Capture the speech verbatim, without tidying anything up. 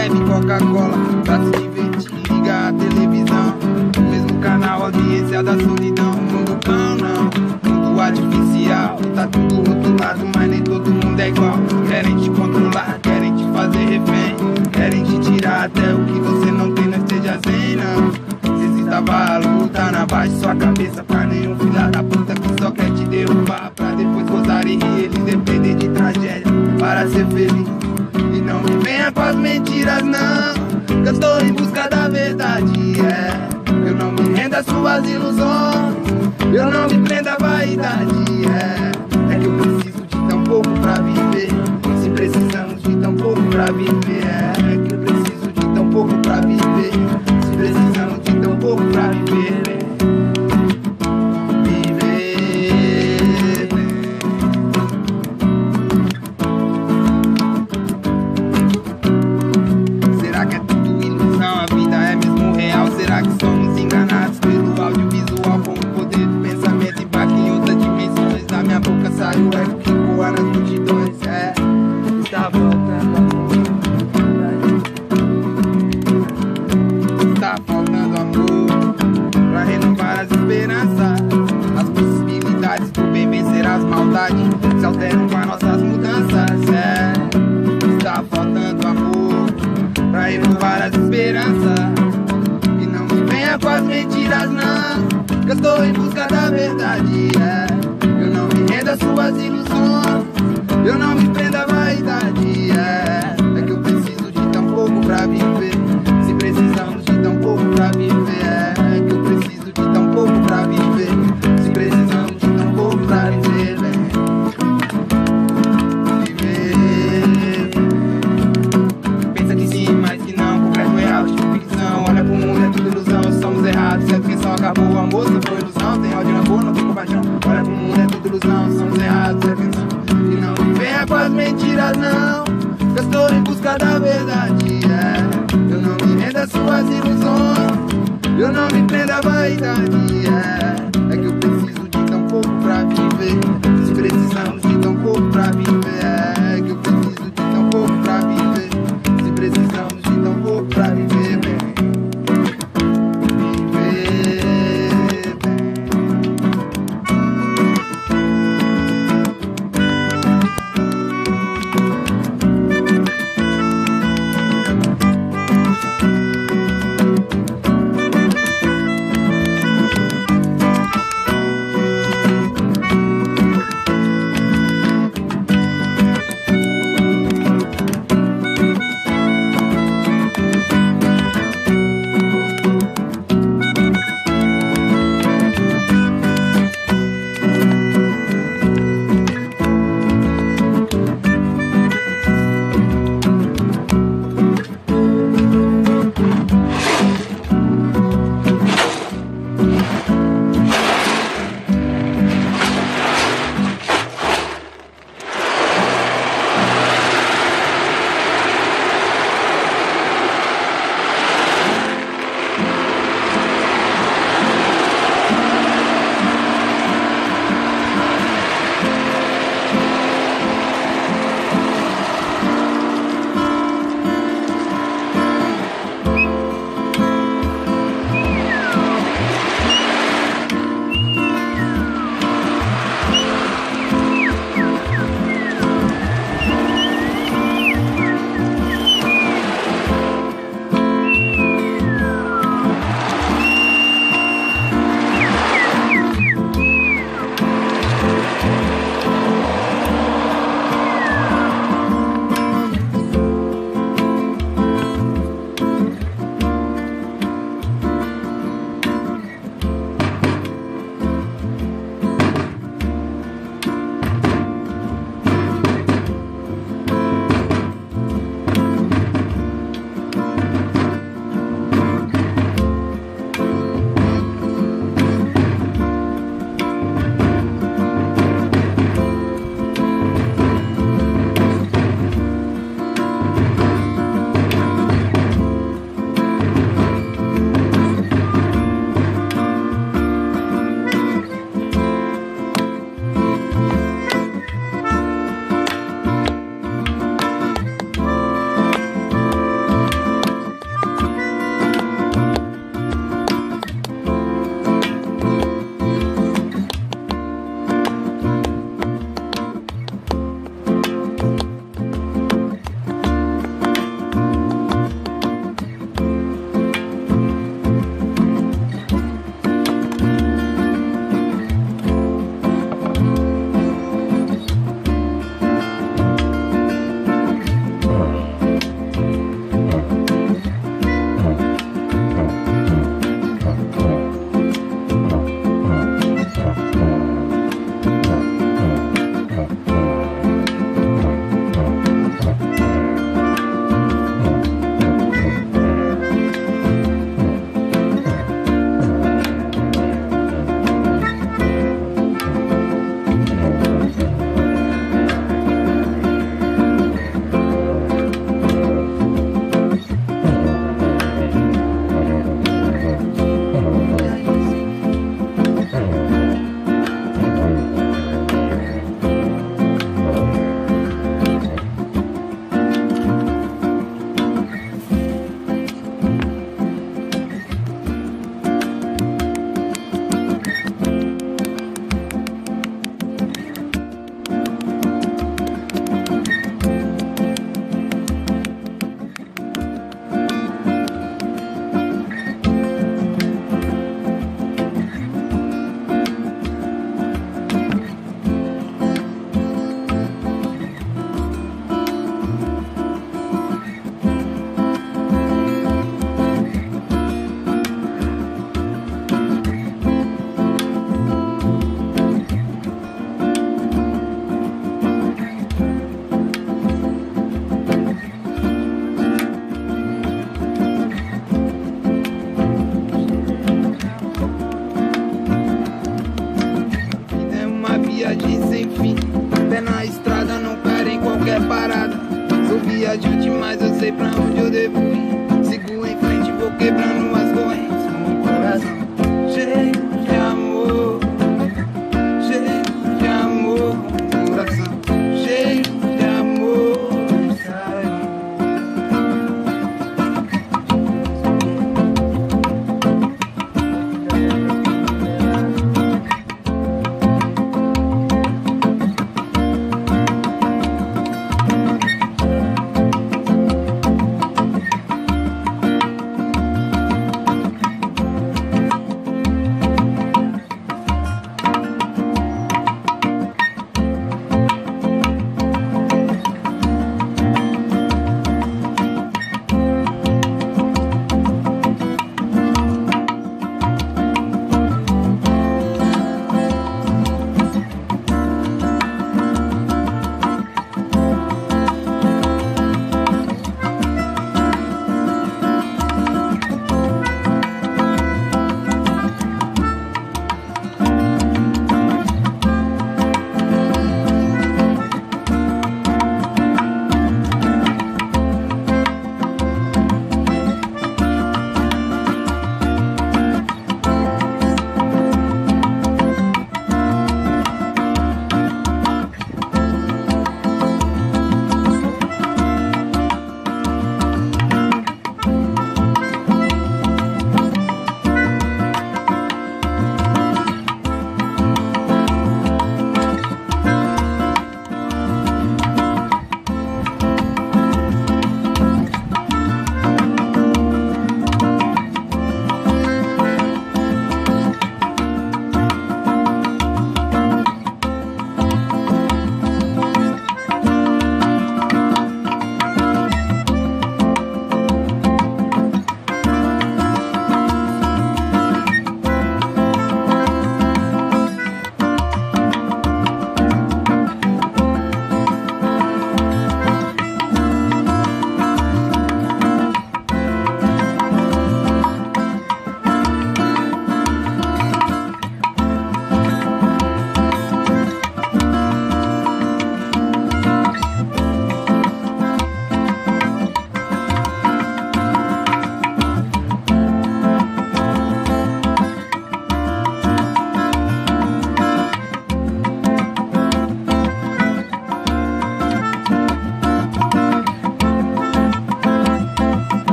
bebe Coca-Cola pra se divertir, liga a televisão. No mesmo canal, audiência da solidão. Mundo cão não, mundo artificial. Tá tudo rotulado, mas nem todo mundo é igual. Querem te controlar, querem te fazer refém, querem te tirar até o que você não tem, não esteja zen não. Tava a luta na base de sua cabeça pra nenhum filha da puta que só quer te derrubar, pra depois gozar e rir, eles dependem de tragédia para ser feliz. E não me venha com as mentiras não, que eu estou em busca da verdade, é. Eu não me rendo às suas ilusões, eu não me prendo à vaidade, é. É que eu preciso de tão pouco pra viver, se precisamos de tão pouco pra viver, é. É que eu preciso de tão pouco pra viver, se precisamos de tão pouco pra viver, né? Viver, né? Será que é tudo ilusão? A vida é mesmo real? Será que somos enganados pelo audiovisual? Com o poder do pensamento impacta em outras dimensões. Da minha boca sai o eco que voa nas multidões. É, está voltando amor. Está faltando amor pra renovar as esperanças. As possibilidades do bem vencer as maldades se alteram com as nossas mudanças, é. Está faltando amor pra renovar as esperanças. E não me venha com as mentiras não, que eu estou em busca da verdade, é. Eu não me rendo às suas ilusões, eu não me prendo à vaidade, é. É que eu preciso de tão pouco pra viver, se precisamos de tão pouco pra viver, é. É que eu preciso de tão pouco pra viver, se precisamos de tão pouco pra viver, né? Viver. Pensa que sim, mas que não, concreto é real, tipo ficção. Olha pro mundo, é tudo ilusão, somos errados, certo que só acabou o amor, não foi ilusão. Tem ódio na cor, não tem compaixão. Olha pro mundo, é tudo ilusão, somos errados, certo que são. E não me venha com as mentiras não, que eu estou em busca da verdade, é. Eu não me rendo às suas ilusões, eu não me prendo à vaidade, é. É que eu preciso de tão pouco pra viver, se precisamos de tão pouco pra viver, é. É que eu preciso de tão pouco pra viver, se precisamos de tão pouco pra viver, bem. Viver, bem. eu sei pra onde eu devo ir. Sigo em frente, vou quebrando as correntes no coração cheio